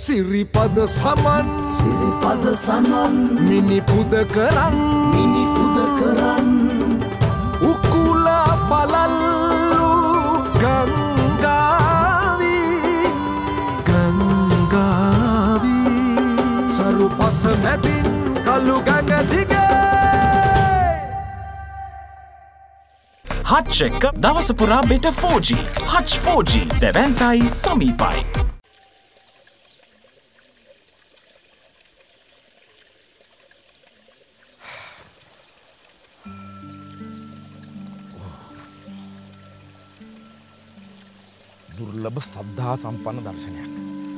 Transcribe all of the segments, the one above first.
සිරිපද සමන් මිනි පුද කරන් උකුල පලල්ලු ගංගාවී සරු පස මැදින් කළු ගඟ දිගේ හච් එක දවස පුරා බෙට 4G හච් 4G දැවැන්තයි සමීපයි. දුර්ලභ සද්ධා සම්පන්න දර්ශනයක්.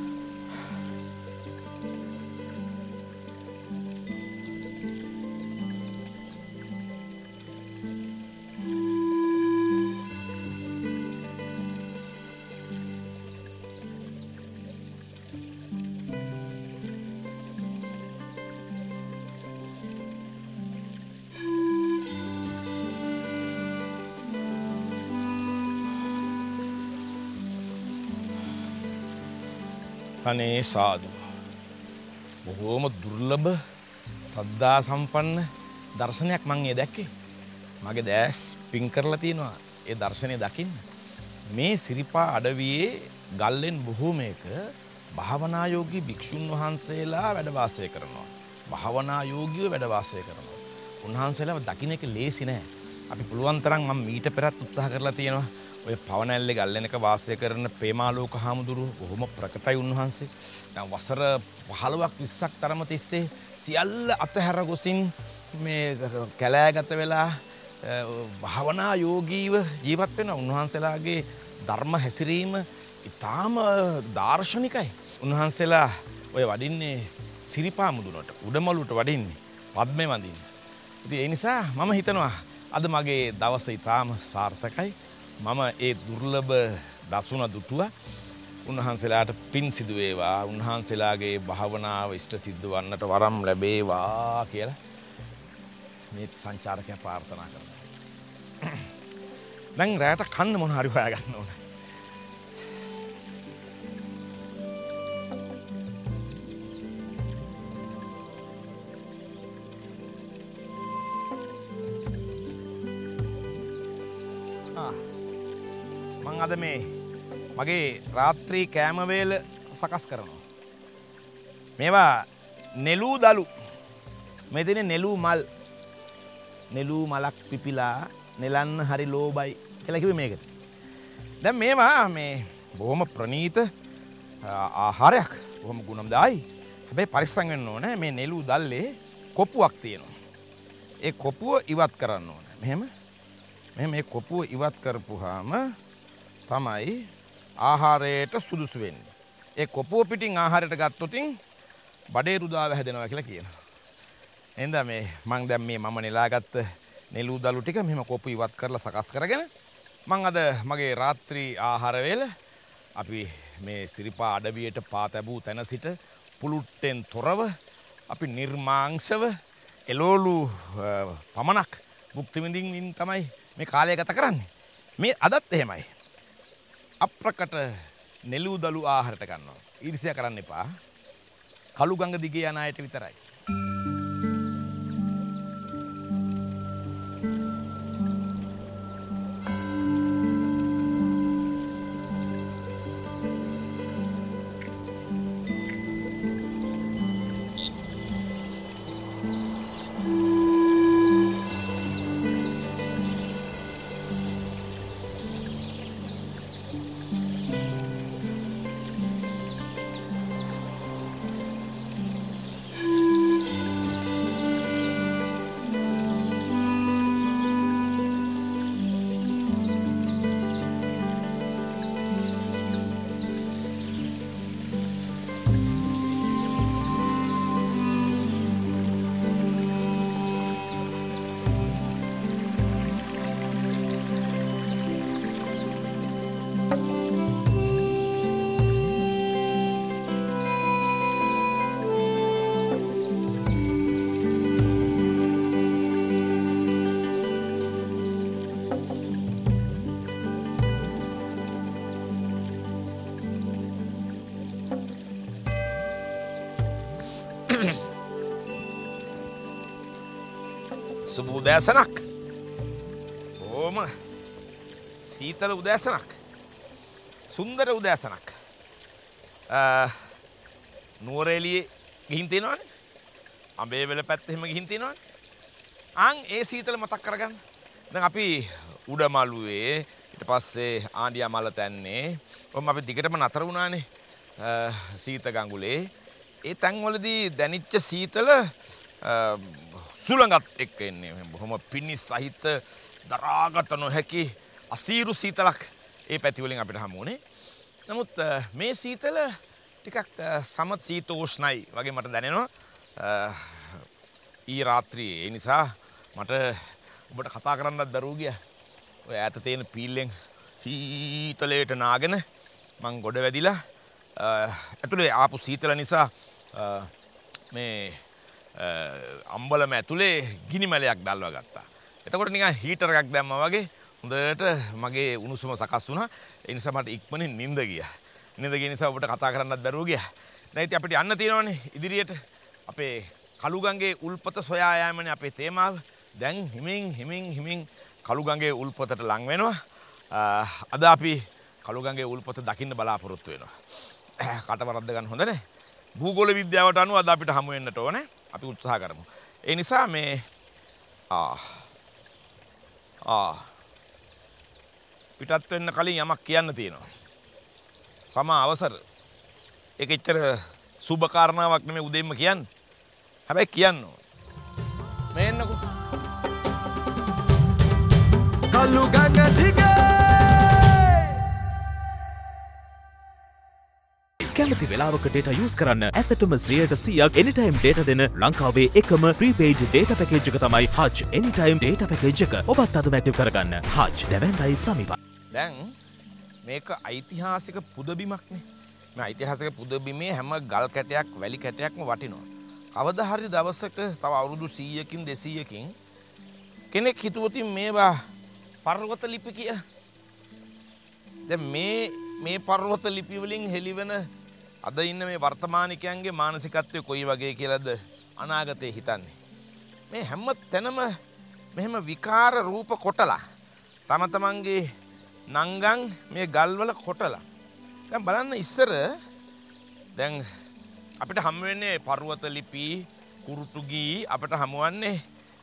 අනේ සාදු බොහෝම දුර්ලභ සද්ධා සම්පන්න දර්ශනයක් මං ඒ දැක්කේ. මගේ දැස් පින් කරලා තියෙනවා ඒ දර්ශනය දකින්න. මේ සිරිපා අඩවියේ ගල්ලෙන් බොහෝමයක භාවනා යෝගී භික්ෂුන් වහන්සේලා වැඩ වාසය කරනවා. භාවනා යෝගීව වැඩ වාසය කරනවා. උන්වහන්සේලාව දකින්න එක ලේසි නෑ. අපි පුළුවන් තරම් මම මීට පෙරත් උත්සාහ කරලා තියෙනවා. ඔය පවනැල්ලේ ගල්ලෙනක වාසය කරන ප්‍රේමාලෝක හාමුදුරුව බොහොම ප්‍රකටයි උන්වහන්සේ. දැන් වසර 15ක් 20ක් තරම තිස්සේ සියල්ල අතහැර ගොසින් මේ කැලෑගත වෙලා භාවනා යෝගීව ජීවත් වෙන උන්වහන්සේලාගේ ධර්ම හැසිරීම ඉතාම දාර්ශනිකයි. උන්වහන්සේලා ඔය වඩින්නේ සිරිපා මුදුනට උඩමළුවට වඩින්නේ පද්මේ වඳින්නේ. ඉතින් ඒ නිසා මම හිතනවා අද මගේ දවස ඉතාම සාර්ථකයි. මම ඒ දුර්ලභ දසුන දුටුවා. උන්වහන්සේලාට පින් සිදු වේවා. උන්වහන්සේලාගේ භාවනාව ඉෂ්ට සිද්ධ වන්නට වරම් ලැබේවා කියලා මේ සංචාරකයා ප්‍රාර්ථනා කරනවා. දැන් රැයට කන්න මොන හරි හොයා ගන්න ඕනේ. මං අද මේ මගේ රාත්‍රී කෑම වේල සකස් කරනවා. මේවා නෙළූ දලු. මේ තියෙන්නේ නෙළූ මල්. නෙළූ මලක් පිපිලා නෙලන්න හරි ලෝබයි කියලා කිව්වේ මේකට. දැන් මේවා මේ බොහොම ප්‍රණීත ආහාරයක්. බොහොම ගුණම්දායි. හැබැයි පරිස්සම් වෙන්න ඕනේ. මේ නෙළූ දැල්ලේ කොපුවක් තියෙනවා. ඒ කොපුව ඉවත් කරන්න ඕනේ. මෙහෙම මේ කොපුව ඉවත් කරපුවාම තමයි ආහාරයට සුදුසු වෙන්නේ. ඒ කොපුව පිටින් ආහාරයට ගත්තොතින් බඩේ රුදාව හැදෙනවා කියලා කියනවා. එහෙනම් මේ මම දැන් මේ මම නෙලාගත්ත නෙළූ දළු ටික මෙහෙම කොපුව ඉවත් කරලා සකස් කරගෙන මම අද මගේ රාත්‍රී ආහාර වේල අපි මේ සිරිපා අඩවියට පා තැබූ තැන සිට පුලුට්ටෙන් තොරව අපි නිර්මාංශව එළවලු පමණක් භුක්ති විඳින්න තමයි මේ කාලය ගත කරන්නේ. මේ අදත් එහෙමයි. අප්‍රකට නෙළූ දළු ආහාරයට ගන්නවා. ඊර්ෂ්‍යා කරන්න එපා. කළු ගඟ දිගේ යන අයට විතරයි. සුබ උදෑසනක්. ඕම සීතල උදෑසනක්. සුන්දර උදෑසනක්. නුවරඑළියේ ගිහින් තිනවනේ. අඹේවැල පැත්තේ එහෙම ගිහින් තිනවනේ. ඒ සීතල මතක් කරගන්න. දැන් අපි උඩමළුවේ ඊට පස්සේ ආණ්ඩියා මල තැන්නේ ඔහොම අපි දිගටම නතර වුණානේ. සීත ගඟුලේ ඒ තැන්වලදී දැනිච්ච සීතල සුළඟත් එක්ක එන්නේ බොහොම පිණි සහිත දරාගත නොහැකි අසීරු සීතලක් ඒ පැති වලින් අපිට හමු වුණේ. නමුත් මේ සීතල ටිකක් සමත් සීතෝෂ්ණයි වගේ මට දැනෙනවා. ඊ රාත්‍රියේ ඒ නිසා මට ඔබට කතා කරන්නත් දරුව ගියා. ඔය ඈත තියෙන පීල්ලෙන් සීතලයට නාගෙන මං ගොඩ වැදිලා ඇතුලේ ආපු සීතල නිසා මේ අම්බලම ඇතුලේ ගිනි මැලයක් දැල්වා ගත්තා. එතකොට නිකන් හීටර් එකක් දැම්මා වගේ හොඳට මගේ උණුසුම සකස් වුණා. ඒ නිසා මට ඉක්මනින් නිින්ද ගියා. නිින්ද ගිය නිසා ඔබට කතා කරන්නත් බැරුව ගියා. දැන් ඉතින් අපිට යන්න තියෙනවනේ ඉදිරියට. අපේ කළුගඟේ උල්පත සොයා යාමනේ අපේ තේමාව. දැන් හිමින් කළුගඟේ උල්පතට ලං වෙනවා. අද අපි කළුගඟේ උල්පත දකින්න බලාපොරොත්තු වෙනවා. කටවරද්ද ගන්න හොඳ නැහැ. භූගෝල විද්‍යාවට අනුව අද අපිට හමු වෙන්නට ඕනේ. අපි උත්සාහ කරමු. ඒ නිසා මේ පිටත් වෙන්න කලින් යමක් කියන්න තියෙනවා. සමා අවසර. ඒක එච්චර සුබ කාරණාවක් නෙමෙයි උදේම කියන්නේ. හැබැයි කියන්න ඕන. මේ එන්නකෝ. කළු ගඟ දිගේ කැමති වෙලාවක data use කරන්න ඇත්තටම 100% anytime data දෙන ලංකාවේ එකම prepaid data package එක තමයි Hutch anytime data package එක. ඔබත් අදම active කරගන්න. Hutch දැවැන්තයි සමීපයි. දැන් මේක ඓතිහාසික පුදබිමක්නේ. මේ ඓතිහාසික පුදබිමේ හැම ගල් කැටයක් වැලි කැටයක්ම වටිනවා. කවදා හරි දවසක තව අවුරුදු 100කින් 200කින් කෙනෙක් හිතුවොත් මේවා පර්වත ලිපි කියලා. දැන් මේ පර්වත ලිපි වලින් හෙළිවෙන අද ඉන්න මේ වර්තමානිකයන්ගේ මානසිකත්වය කොයි වගේ කියලාද අනාගතේ හිතන්නේ. මේ හැම තැනම මෙහෙම විකාර රූප කොටලා තම තමන්ගේ නංගන් මේ ගල්වල කොටලා. දැන් බලන්න ඉස්සර දැන් අපිට හම් වෙන්නේ පර්වත ලිපි කුරුටු ගී අපිට හමුවන්නේ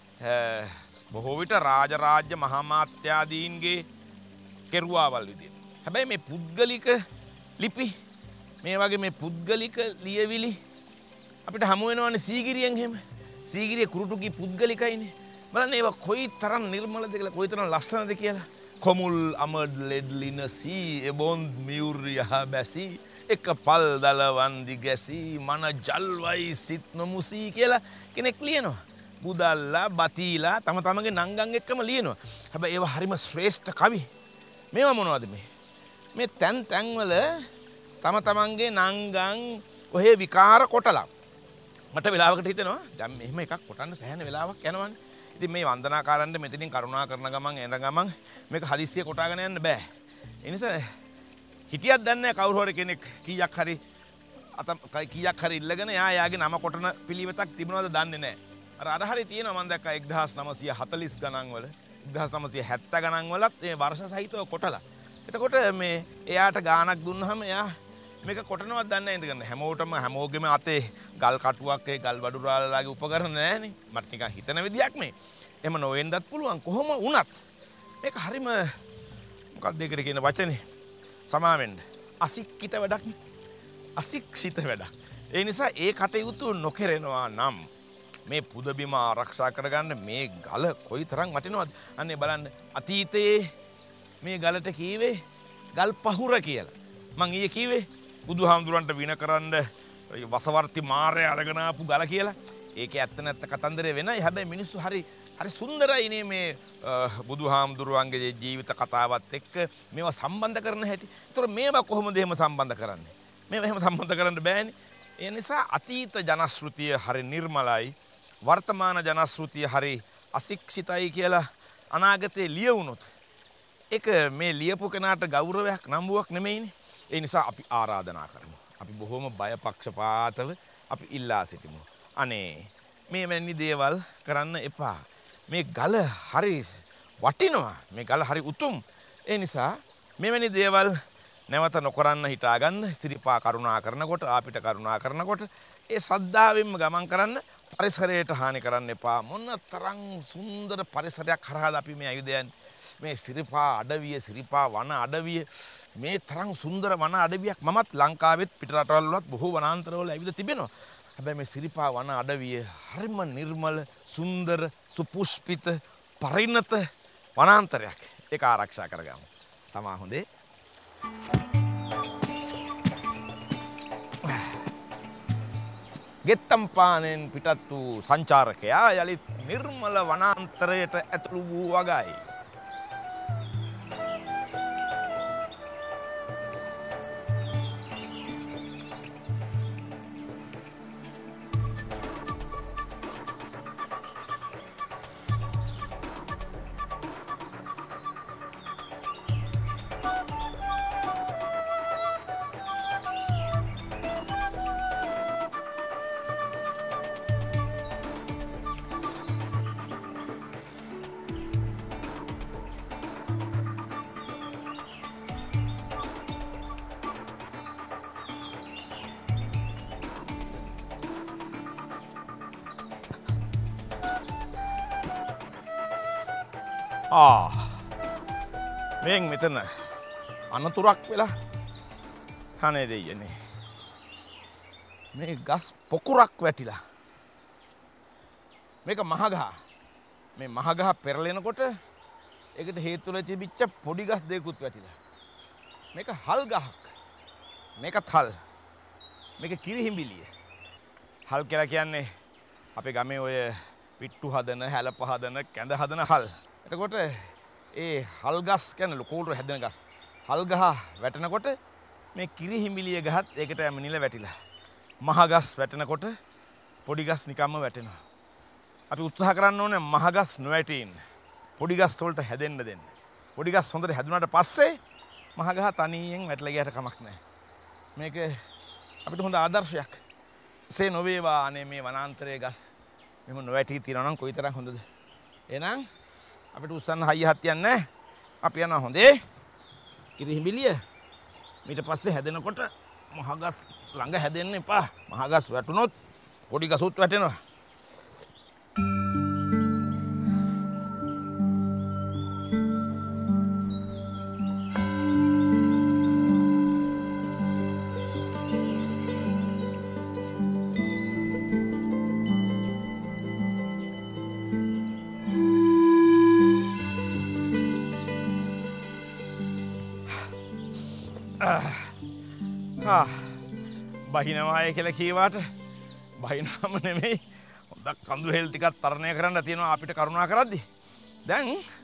බොහෝ විට රාජරාජ්‍ය මහාමාත්‍යාදීන්ගේ කෙරුවාවල් විදියට. හැබැයි මේ පුද්ගලික ලිපි මේ වගේ මේ පුද්ගලික ලියවිලි අපිට හමු වෙනවනේ සීගිරියෙන් එහෙම. සීගිරිය කුරුටුගේ පුද්ගලිකයිනේ. බලන්න ඒවා කොයි තරම් නිර්මලද කියලා කොයි තරම් ලස්සනද කියලා. කොමුල් අමඩ් ලෙඩ්ලින සී එබොන් මියුරිය බැසි එක පල් දලවන් දිගැසි මන ජල්වයි සිත් නොමුසී කියලා කෙනෙක් ලියනවා. බුදල්ලා බතීලා තම තමගේ නංගන් එක්කම ලියනවා. හැබැයි ඒවා හරිම ශ්‍රේෂ්ඨ කවි. මේවා මොනවද මේ තැන්වල තම තමන්ගේ නංගන් ඔහේ විකාර කොටලා. මට වෙලාවකට හිතෙනවා දැන් මෙහෙම එකක් කොටන්න සෑහෙන වෙලාවක් යනවනේ. ඉතින් මේ වන්දනාකාරන්ට මෙතනින් කරුණා කරන ගමන් එන ගමන් මේක හදිස්සිය කොටාගෙන යන්න බෑ. ඒ නිසා හිටියක් දන්නේ කවුරු හරි කෙනෙක් කීයක් හරි ඉල්ලගෙන යාගේ නම කොටන පිළිවෙතක් තිබුණාද දන්නේ නැහැ. අර හරි තියෙනවා මම දැක්කා 1940 ගණන් වල 1970 ගණන් වලත් මේ වර්ෂ සහිතව කොටලා. එතකොට මේ එයාට ගාණක් දුන්නාම එයා මේක කොටනවත් දන්නේ නැහැ ඉඳගෙන. හැමෝගෙම අතේ ගල් කටුවක් ඒ ගල් වඩුරාලලාගේ උපකරණ නැහැනේ. මට නිකන් හිතන විදියක් මේ. එහෙම නොවෙන්නත් පුළුවන්. කොහොම වුණත් මේක හරිම මොකක්ද ඒකට කියන වචනේ? සමාවෙන්න. අසික්කිත වැඩක් නේ. අසික්ෂිත වැඩක්. ඒ නිසා ඒ කටයුතු නොකරනවා නම් මේ පුදබිම ආරක්ෂා කරගන්න මේ ගල කොයිතරම් වටිනවද? අනේ බලන්න අතීතයේ මේ ගලට කීවේ ගල් පහුර කියලා. මං ඊයේ කීවේ බුදුහාමුදුරන්ට වින කරන්න වසවර්ති මාරය අරගෙන ආපු ගල කියලා. ඒකේ ඇත්ත නැත්ත කතන්දරේ වෙනයි. හැබැයි මිනිස්සු හරි සුන්දරයිනේ මේ බුදුහාමුදුරුවන්ගේ ජීවිත කතාවත් එක්ක මේවා සම්බන්ධ කරන හැටි. ඒතර මේවා කොහොමද එහෙම සම්බන්ධ කරන්නේ? මේවා එහෙම සම්බන්ධ කරන්න බෑනේ. ඒ නිසා අතීත ජනශ්‍රුතිය හරි නිර්මලයි. වර්තමාන ජනශ්‍රුතිය හරි අශික්ෂිතයි කියලා අනාගතේ ලියවුනොත් ඒක මේ ලියපු කෙනාට ගෞරවයක් නම්බුවක් නෙමෙයිනේ. ඒ නිසා අපි ආරාධනා කරමු. අපි බොහොම බයපක්ෂපාතව අපි ඉල්ලා සිටිමු. අනේ මේ වැනි දේවල් කරන්න එපා. මේ ගල හරි වටිනවා. මේ ගල හරි උතුම්. ඒ නිසා මෙවැනි දේවල් නැවත නොකරන්න හිතාගන්න. සිරිපා කරුණා කරනකොට අපිට කරුණා කරනකොට ඒ ශ්‍රද්ධාවෙන්ම ගමන් කරන්න. පරිසරයට හානි කරන්න එපා. මොන තරම් සුන්දර පරිසරයක් හරහාද අපි මේ ඇවිදයන්. මේ සිරිපා අඩවිය, සිරිපා වන අඩවිය, මේ තරම් සුන්දර වන අඩවියක් මමත් ලංකාවෙත් පිටරටවල් වලත් බොහෝ වනාන්තරවල ඇවිද තිබෙනවා. හැබැයි මේ සිරිපා වන අඩවිය හරිම නිර්මල, සුන්දර, සුපුෂ්පිත, පරිණත වනාන්තරයක්. ඒක ආරක්ෂා කරගමු. සමා හොඳේ. ගෙත්තම්පානෙන් පිටත් වූ සංචාරකයා යළිත් නිර්මල වනාන්තරයට ඇතුළු වූ වගයි. මේන් මෙතන අනතුරක් වෙලා කනේ දෙයනේ. මේ ගස් පොකුරක් වැටිලා. මේක මහගහ. මේ මහගහ පෙරලෙනකොට ඒකට හේතු වෙලා තිබිච්ච පොඩි ගස් දෙකකුත් වැටිලා. මේක හල් ගහක්. මේකත් හල්. මේක කිරිහිඹිලිය. හල් කියලා කියන්නේ අපේ ගමේ ඔය පිට්ටු හදන, හැලප හදන, කැඳ හදන හල්. එතකොට ඒ හල් ගස් කියන්නේ ලොකෝට හැදෙන ගස්. හල් ගහ වැටෙනකොට මේ කිරිහිඹිලිය ගහත් ඒකට යමිනිල වැටිලා. මහ ගස් වැටෙනකොට පොඩි ගස් නිකම්ම වැටෙනවා. අපි උත්සාහ කරන්න ඕනේ මහ ගස් නොවැටෙන්න. පොඩි ගස් වලට හැදෙන්න දෙන්න. පොඩි ගස් හොඳට හැදුනාට පස්සේ මහ ගහ තනියෙන් වැටලා ගියට කමක් නැහැ. මේක අපිට හොඳ ආදර්ශයක්. එසේ නොවේවා අනේ මේ වනාන්තරයේ ගස් මෙහෙම නොවැටී තියනවා නම් කොයිතරම් හොඳද. එහෙනම් අපිට උස්සන්න හයිය හත්තියක් නැහැ. අපි යනවා හොඳේ. කිරිහිඹිලිය. ඊට පස්සේ හැදෙනකොට මහගස් ළඟ හැදෙන්න එපා. මහගස් වැටුනොත් පොඩි ගසුත් වැටෙනවා. බහිනවාය කියලා කීවාට බහිනාම නෙමෙයි. හොඳක් කඳු හෙල් ටිකක් තරණය කරන්න තියෙනවා අපිට කරුණා කරද්දි. දැන්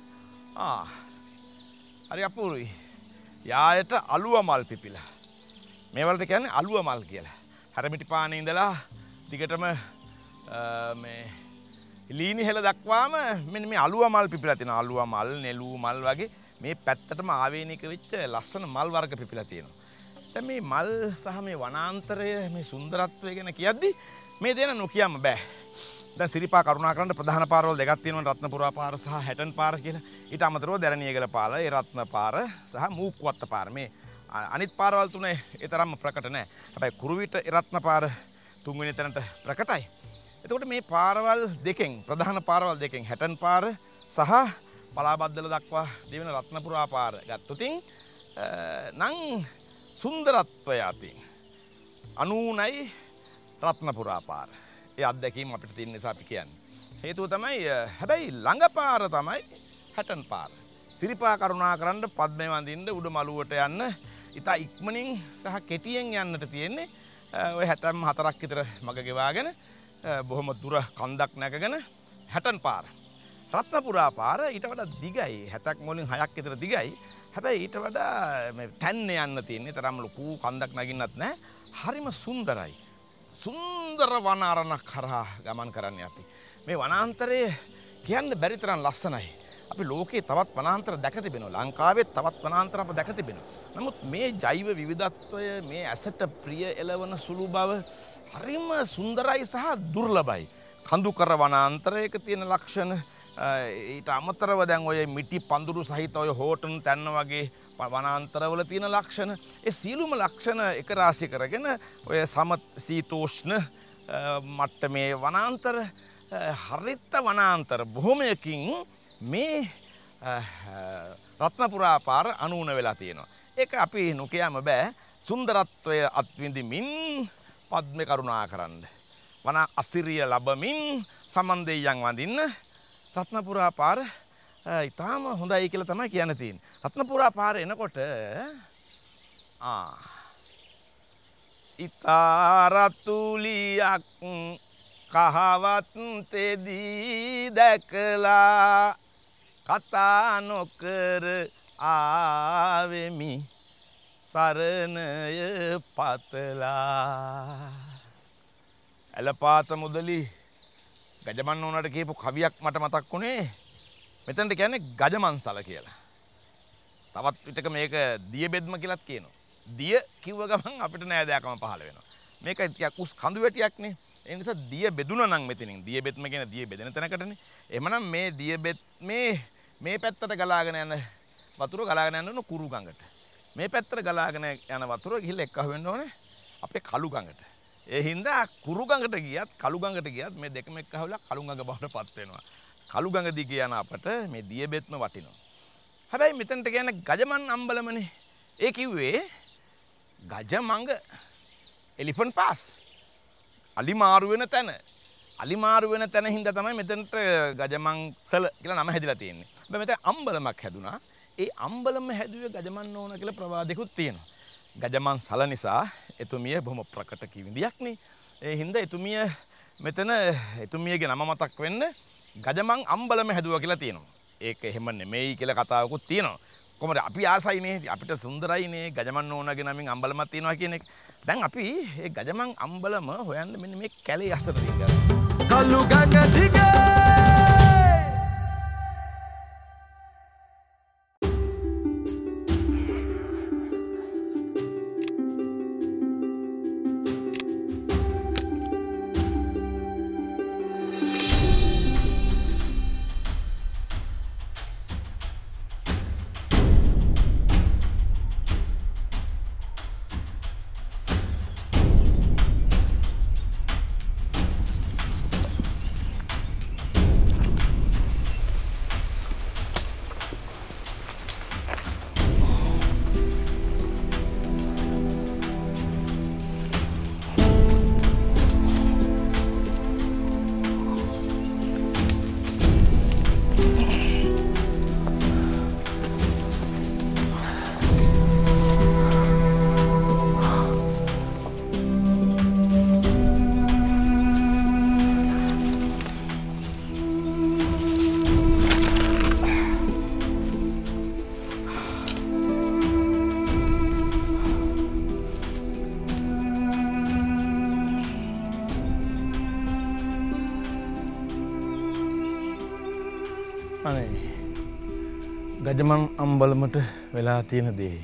හරි අපූරුයි. යායට අලුව මල් පිපිලා. මේවලට කියන්නේ අලුව මල් කියලා. හැරමිටි පානේ ඉඳලා දිගටම මේ ලීනි හෙල දක්වාම මෙන්න මේ අලුව මල් පිපිලා තියෙනවා. අලුව මල්, නෙළු මල් වගේ මේ පැත්තටම ආවේනික වෙච්ච ලස්සන මල් වර්ග පිපිලා තියෙනවා. මේ මල් සහ මේ වනාන්තරය මේ සුන්දරත්වය ගැන කියද්දි මේ දෙන නොකියම බෑ. දැන් සිරිපා කරුණාකරන්න ප්‍රධාන පාරවල් දෙකක් තියෙනවා. රත්නපුරා පාර සහ හැටන් පාර කියලා. ඊට අමතරව දැරණියගල පාර, ඒ රත්න පාර සහ මූක්වත්ත පාර. මේ අනිත් පාරවල් තුනේ ඒ තරම්ම ප්‍රකට නැහැ. හැබැයි කුරුවිට රත්න පාර තුන්වෙනි තැනට ප්‍රකටයි. එතකොට මේ පාරවල් දෙකෙන් ප්‍රධාන පාරවල් දෙකෙන් හැටන් පාර සහ පලාබද්දල දක්වා දෙවෙන රත්නපුරා පාර ගත්තොතින් නම් සුන්දරත්වය අතින් 99යි රත්නපුරා පාර. ඒ අත්දැකීම අපිට තියෙන නිසා අපි කියන්නේ. හේතුව තමයි හැබැයි ළඟ පාර තමයි හැටන් පාර. සිරිපා කරුණා කරන්න පද්මේ වඳින්න උඩ මළුවට යන්න ඉතා ඉක්මනින් සහ කෙටියෙන් යන්නට තියෙන්නේ. ඔය 74ක් විතර මග ගෙවාගෙන බොහොම දුර කන්දක් නැගගෙන හැටන් පාර. රත්නපුරා පාර ඊට වඩා දිගයි. 70ක් මොලින් 6ක් විතර දිගයි. හැබැයි ඊට වඩා මේ තැන්න යන්න තියෙන්නේ තරම් ලොකු කන්දක් නගින්නත් නැහැ. හරිම සුන්දරයි. සුන්දර වන අරණක් කරා ගමන් කරන්නේ අපි. මේ වනාන්තරයේ කියන්න බැරි තරම් ලස්සනයි. අපි ලෝකේ තවත් වනාන්තර දැක තිබෙනවා. ලංකාවේ තවත් වනාන්තර අප දැක තිබෙනවා. නමුත් මේ ජෛව විවිධත්වය මේ ඇසට ප්‍රිය එළවන සුළු බව හරිම සුන්දරයි සහ දුර්ලභයි. කඳුකර වනාන්තරයක තියෙන ලක්ෂණ, ඊට අමතරව දැන් ඔය මිටි පඳුරු සහිත ඔය හෝටන් තැන්න වගේ වනාන්තරවල තියෙන ලක්ෂණ ඒ සියලුම ලක්ෂණ එක රාශි කරගෙන ඔය සමශීතෝෂ්ණ මට්ටමේ වනාන්තර හරිත වනාන්තර බොහොමයකින් මේ රත්නපුරා පාර අනුන වෙලා තියෙනවා. ඒක අපි නොකියම බෑ. සුන්දරත්වය අත්විඳිමින් පද්ම කරුණා කරන්න. වන අසිරිය ලබමින් සමන්දෙයන් වඳින්න රත්නපුරා පාර ඉතාම හොඳයි කියලා තමයි කියන්න තියෙන්නේ. රත්නපුරා පාර එනකොට ඉතාරතුලියක් කහවත් තෙදී දැකලා කතා නොකර ආවෙමි සරණය පතලා. ඇලපාත මුදලි ගජමන් ඕනට කියපු කවියක් මට මතක් වුණේ. මෙතනට කියන්නේ ගජමන්සල කියලා. තවත් විටක මේක දිය බෙද්ම කියලාත් කියනවා. දිය කිව්ව ගමන් අපිට නෑදෑකම පහළ වෙනවා. මේක ටිකක් උස් කඳු වැටියක්නේ. ඒ නිසා දිය බෙදුණා නම් මෙතනින් දිය බෙද්ම කියන දිය බෙදෙන තැනකටනේ. එහෙමනම් මේ දිය බෙත් මේ පැත්තට ගලාගෙන යන වතුර ගලාගෙන යන කුරු ගඟට. මේ පැත්තට ගලාගෙන යන වතුර ගිහිල්ලා එක්ක වෙන්න ඕනේ අපේ කළු ගඟට. ඒ හින්දා කුරු ගඟට ගියත් කළු ගඟට ගියත් මේ දෙකම එක්ක හවලා කළු ගඟ බවට පත් වෙනවා. කළු ගඟ දිගේ යන අපට මේ දිය බෙත්ම වටිනවා. හැබැයි මෙතනට කියන්නේ ගජමන් අම්බලමනේ. ඒ කිව්වේ ගජමඟ එලිෆන්ට් පාස්. අලිමාරු වෙන තැන. අලිමාරු වෙන තැන හින්දා තමයි මෙතනට ගජමන්සල කියලා නම හැදිලා තියෙන්නේ. හැබැයි මෙතන අම්බලමක් හැදුනා. ඒ අම්බලම හැදුවේ ගජමන් ඕන කියලා ප්‍රවාදයකුත් තියෙනවා. ගජමන් සල නිසා එතුමිය බොහොම ප්‍රකට කිවිඳියක්නේ. ඒ හින්දා එතුමිය මෙතන එතුමියගේ නම මතක් වෙන්න ගජමන් අම්බලම හැදුවා කියලා තියෙනවා. ඒක එහෙම නෙමෙයි කියලා කතාවකුත් තියෙනවා. කොහොමද අපි ආසයිනේ අපිට සුන්දරයිනේ ගජමන් ඕනගේ නමින් අම්බලමක් තියෙනවා කියන එක. දැන් අපි මේ ගජමන් අම්බලම හොයන්න මෙන්න මේ කැලේ අසර දිගා. කළු ගඟ දිගේ ගජමන් අම්බලමට වෙලා තියෙන දේ.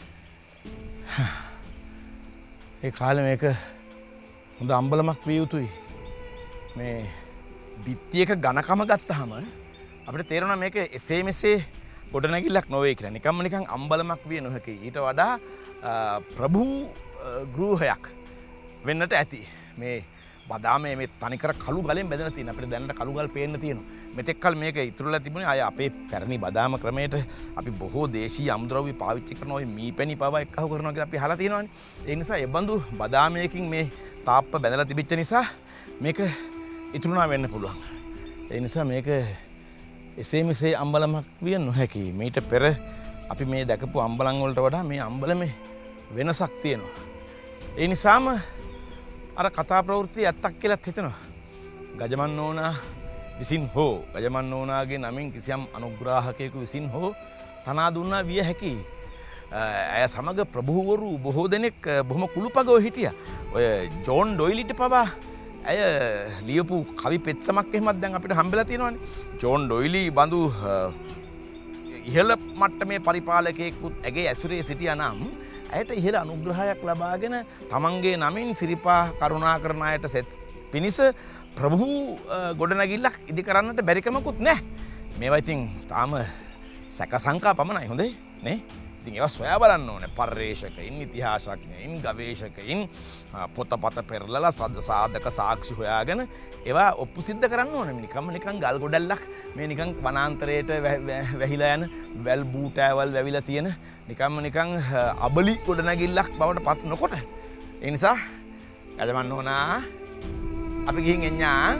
ඒ කාලේ මේක හොඳ අම්බලමක් විය යුතුයි. මේ බිත්තියක ඝනකම ගත්තාම අපිට තේරෙනවා මේක එසේ මෙසේ ගොඩනැගිල්ලක් නොවේ කියලා. නිකන් අම්බලමක් විය නොහැකි. ඊට වඩා ප්‍රභූ ගෘහයක් වෙන්නට ඇති. මේ බදාමේ මේ තනිකර කළු ගලෙන් බැදලා තියෙන අපිට දැනට කළු ගල් පේන්න තියෙනවා. මෙතෙක් කල මේක ඉතුරුලා තිබුණේ අය අපේ පැරණි බදාම ක්‍රමයට අපි බොහෝ දේශීය අමුද්‍රව්‍ය පාවිච්චි කරන ওই මීපැණි පවා එක්කහුව කරනවා කියලා අපි අහලා තියෙනවානේ. ඒ නිසා ඒ බඳු බදාමයකින් මේ තාප්ප බැඳලා තිබිච්ච නිසා මේක ඉතුරුනා වෙන්න පුළුවන්. ඒ නිසා මේක එසේ මෙසේ අම්බලමක් විය නොහැකි. මීට පෙර අපි මේ දැකපු අම්බලම් වලට වඩා මේ අම්බලමේ වෙනසක් තියෙනවා. ඒ නිසාම අර කතා ප්‍රවෘත්ති ඇත්තක් කියලා හිතෙනවා. ගජමන් නෝනා විසින් හෝ ගජමන් නෝනාගේ නමින් කිසියම් අනුග්‍රාහකයෙකු විසින් හෝ තනා දුන්නා විය හැකි. ඇය සමග ප්‍රභූවරු බොහෝ දෙනෙක් බොහොම කුළුපගව හිටියා. ඔය ජෝන් ඩොයිලිට පවා ඇය ලියපු කවි පෙත්සමක් එහෙමත් දැන් අපිට හම්බෙලා තියෙනවානේ. ජෝන් ඩොයිලි බඳු ඉහළ මට්ටමේ පරිපාලකයෙකුත් ඇගේ ඇසුරේ සිටියා නම් ඇයට ඉහළ අනුග්‍රහයක් ලබාගෙන තමන්ගේ නමින් සිරිපා කරුණා කරන අයට පිණිස ප්‍රභූ ගොඩනැගිල්ලක් ඉදි කරන්නට බැරිකමකුත් නැහැ. මේවා ඉතින් තාම සැක සංකා පමණයි හොඳේ නේ. ඉතින් ඒවා සොයා බලන්න ඕනේ. පර්යේෂකයින්, ඉතිහාසඥයින්, ගවේෂකයින් පොතපත පෙරලලා සාධක සාක්ෂි හොයාගෙන ඒවා ඔප්පු සිද්ධ කරන්න ඕනේ. නිකන් ගල් ගොඩල්ලක් මේ නිකන් වනාන්තරයට වැහිලා යන වැල් බූටෑවල් වැවිලා තියෙන නිකන් අබලි ගොඩනැගිල්ලක් බවට පත් නොකොට. ඒ නිසා යජමන් ඕනා අපි ගිහින් එන්නා.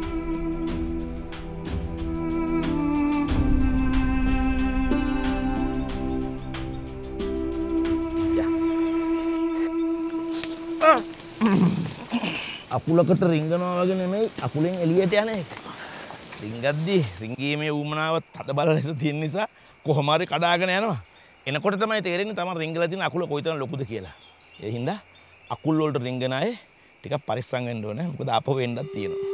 අකුලකට රිංගනවා වගේ නෙමෙයි අකුලෙන් එළියට යන එක. රිංගද්දි රිංගීමේ ඌමනාව තද බල ලෙස තියෙන නිසා කොහොම හරි කඩාගෙන යනවා. එනකොට තමයි තේරෙන්නේ තමන් රිංගලා තියෙන අකුල කොයිතරම් ලොකුද කියලා. ඒ හින්දා අකුල් වලට රිංගන අය ටිකක් පරිස්සම් වෙන්න ඕනේ. මොකද ආපහු වෙන්නත් තියෙනවා.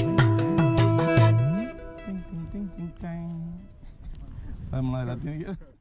I'm not